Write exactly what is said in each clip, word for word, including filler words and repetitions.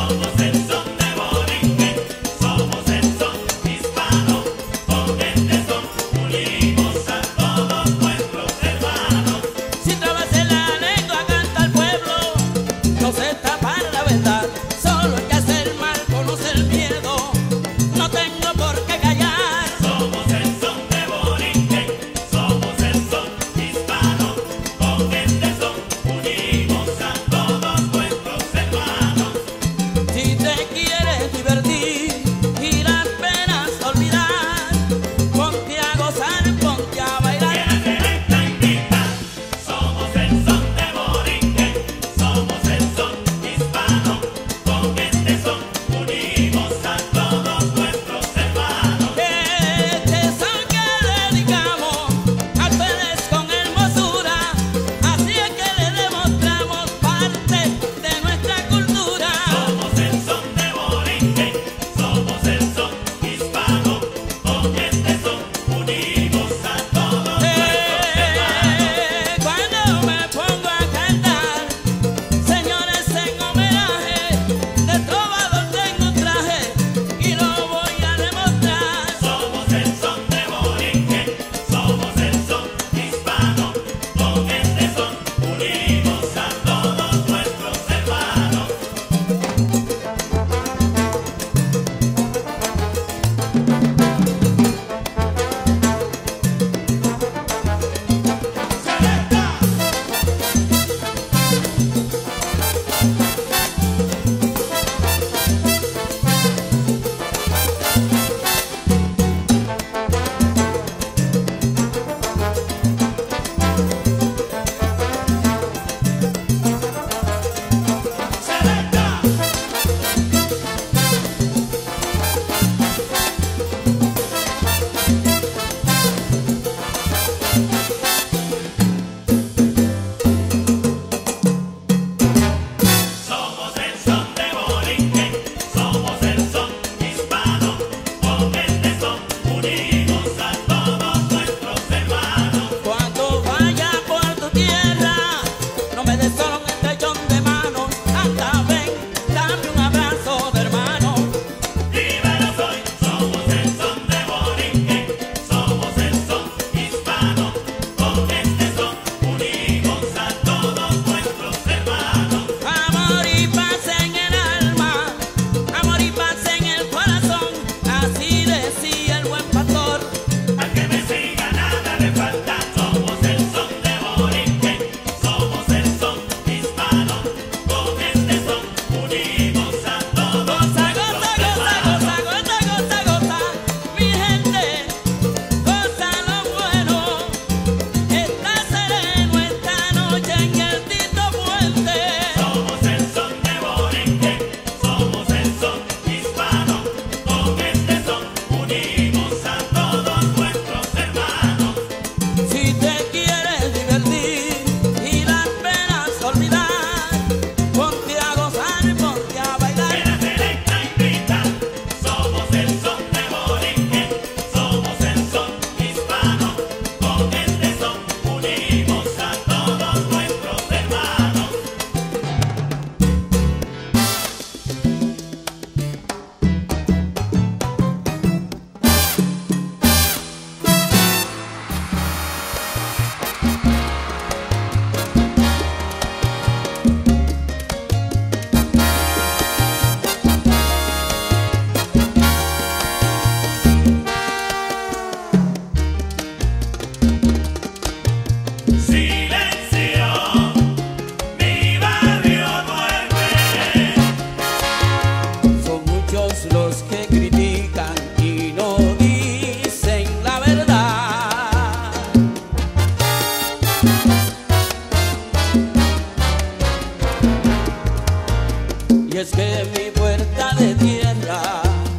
es que mi puerta de tierra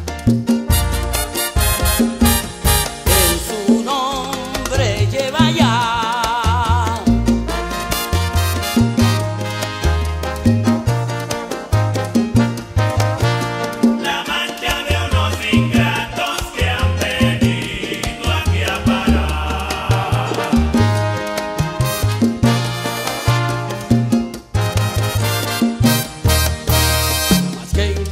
en su nombre lleva ya la mancha de unos ingratos que han venido aquí a parar. Más que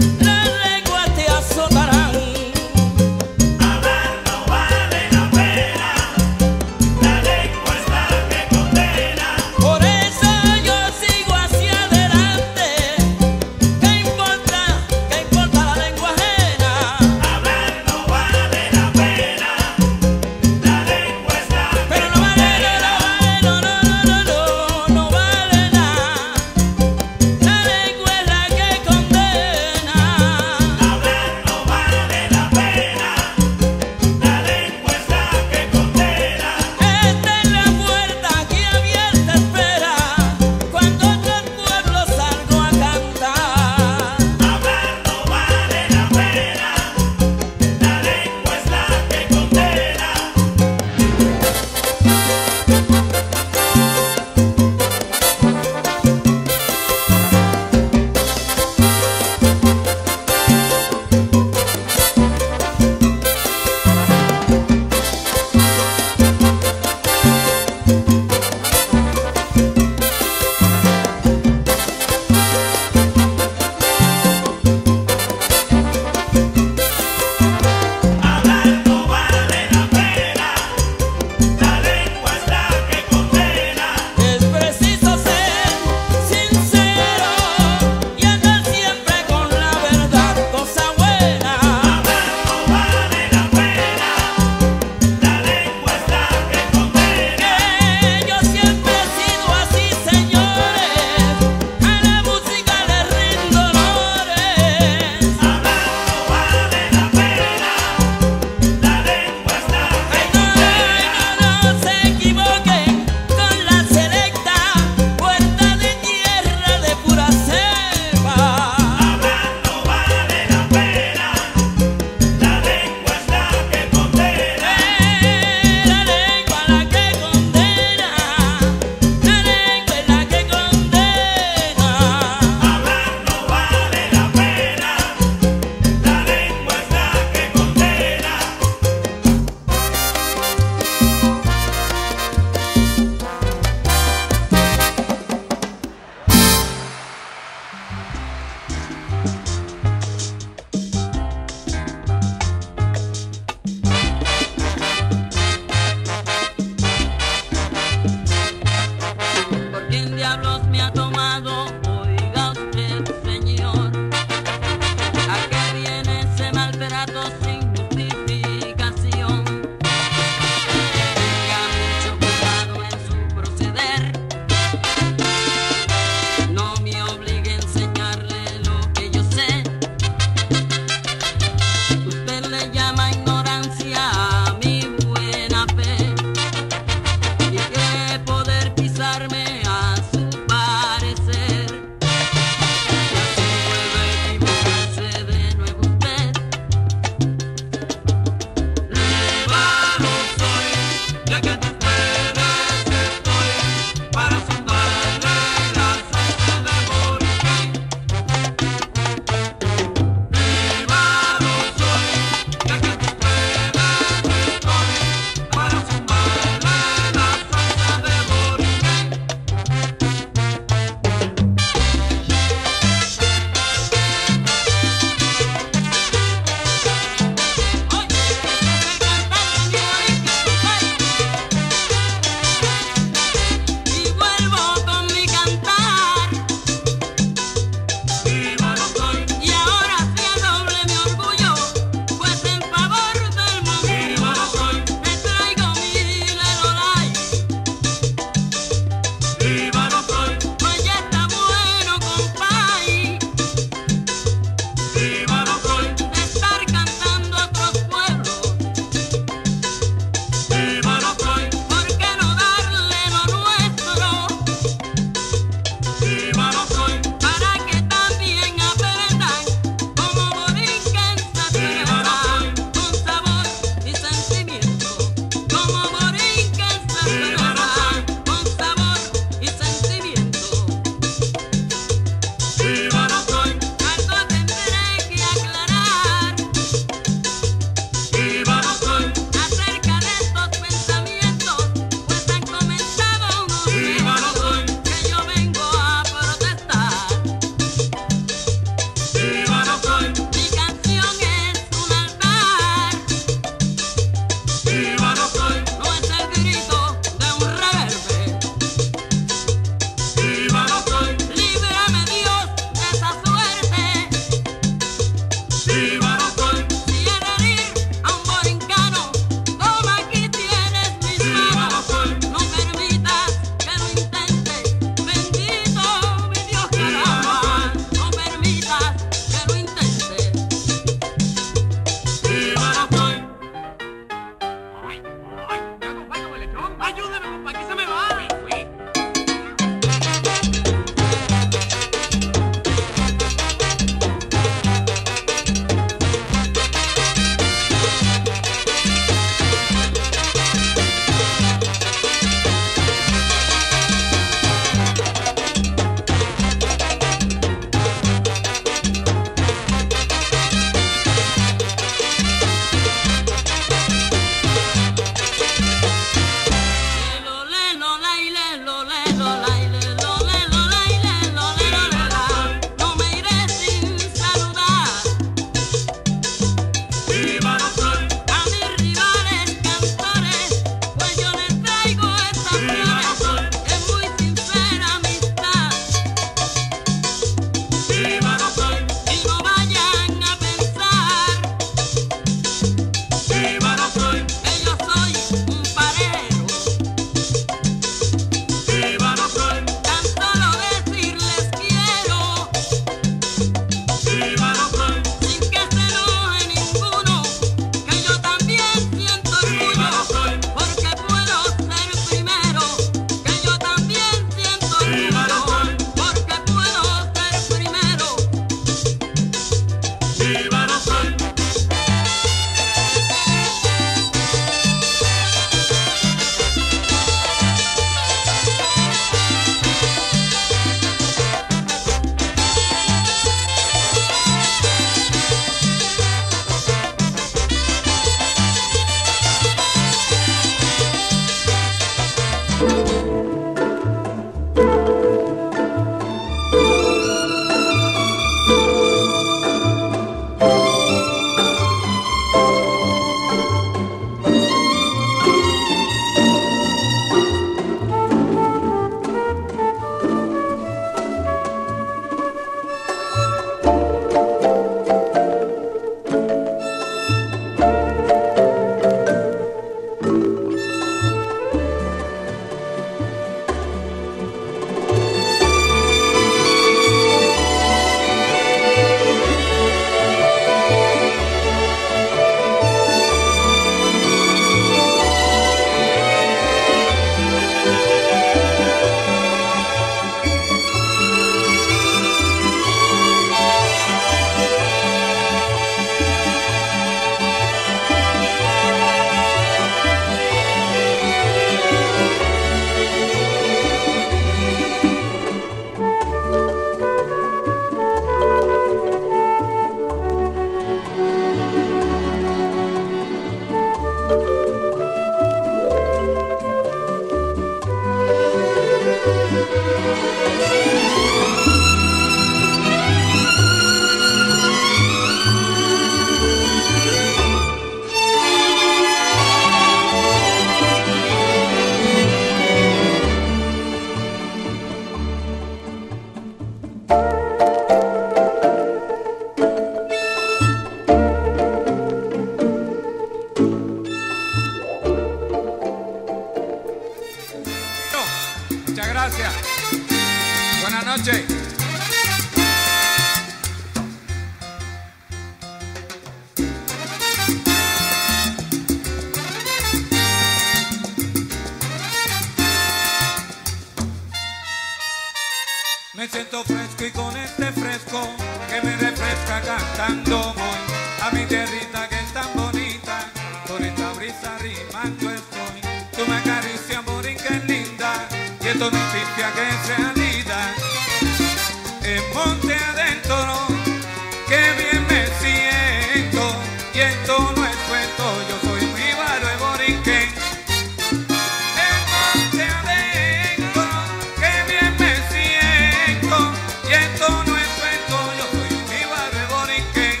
Me siento fresco y con este fresco que me refresca cantando voy a mi tierrita que es tan bonita. Con esta brisa rimando estoy. Tú me acaricias, morín, que es linda. Y esto no impide que sea linda. En monte adentro, que bien me siento. Y esto no es cuento, yo soy un jíbaro de Borinquen. En monte adentro, que bien me siento. Y esto no es cuento, yo soy un jíbaro de Borinquen.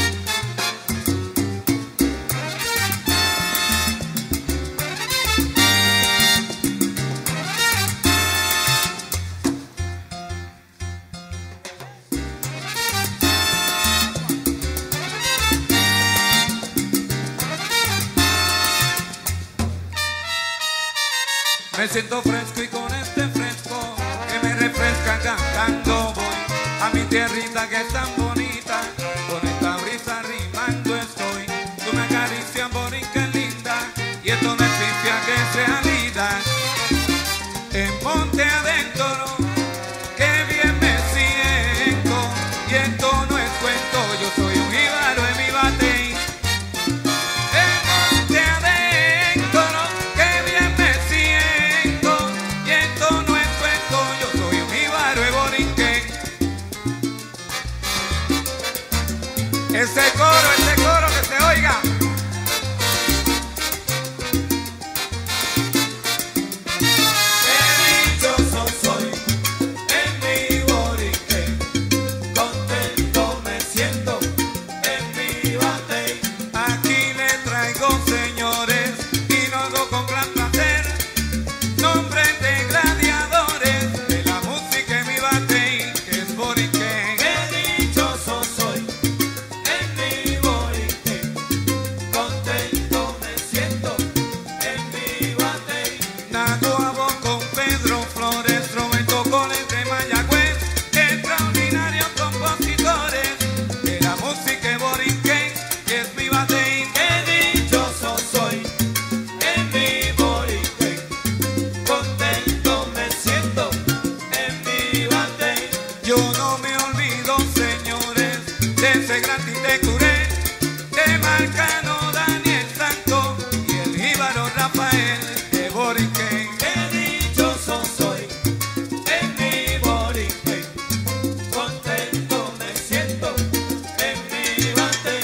Me siento fresco y con este fresco que me refresca cantando voy a mi tierrita que es tan bonita. Con esta brisa rimando estoy. Tú me acaricias, Borín, que es linda. Y esto no es pifia que sea linda. En monte adentro, que bien me siento. Y esto no es cuento, yo soy un jíbaro de mi batey. En monte adentro, que bien me siento. Y esto no es cuento, yo soy un jíbaro de Borinquen. Ese coro, ese coro que se oiga. Qué dichoso soy en mi Borinquen. Contento me siento en mi batey. Aquí le traigo, señores, y lo hago con gran placer, nombres de gladiadores de la música en mi batey, que es Borinquen. Qué dichoso soy en mi Borinquen. Contento me siento en mi batey. Naguabo con Pedro Flores, Roberto Coles de Mayagüez, extraordinarios compositores de la música en Borinquen, que es mi batey. Qué dichoso soy en mi Borinquen. Contento me siento en mi batey. Yo no me olvido, señores, de ese gran Titecuré, de Marcano Daniel Santo y el jíbaro Rafael de Borinquen. Qué dichoso soy en mi Borinquen. Contento me siento en mi batey.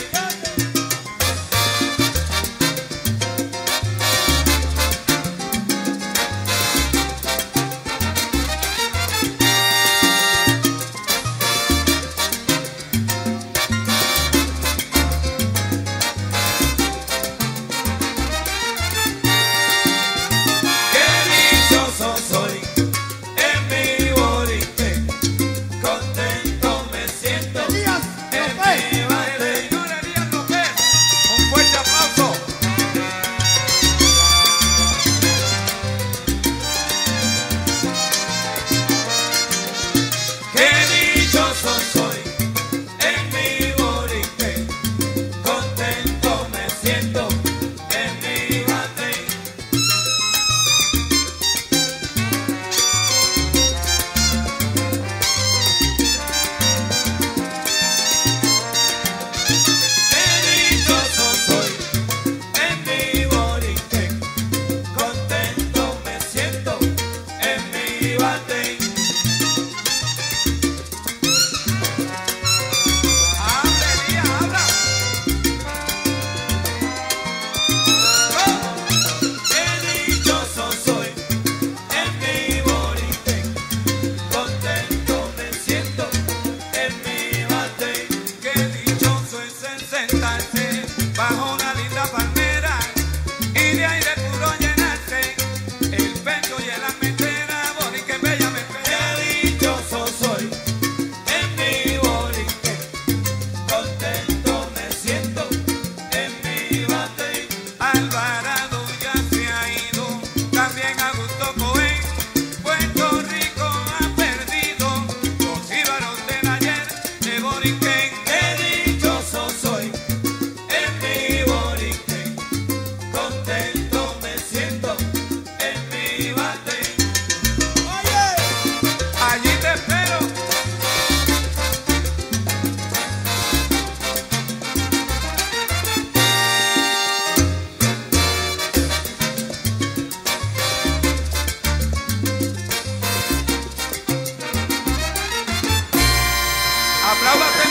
Apláudase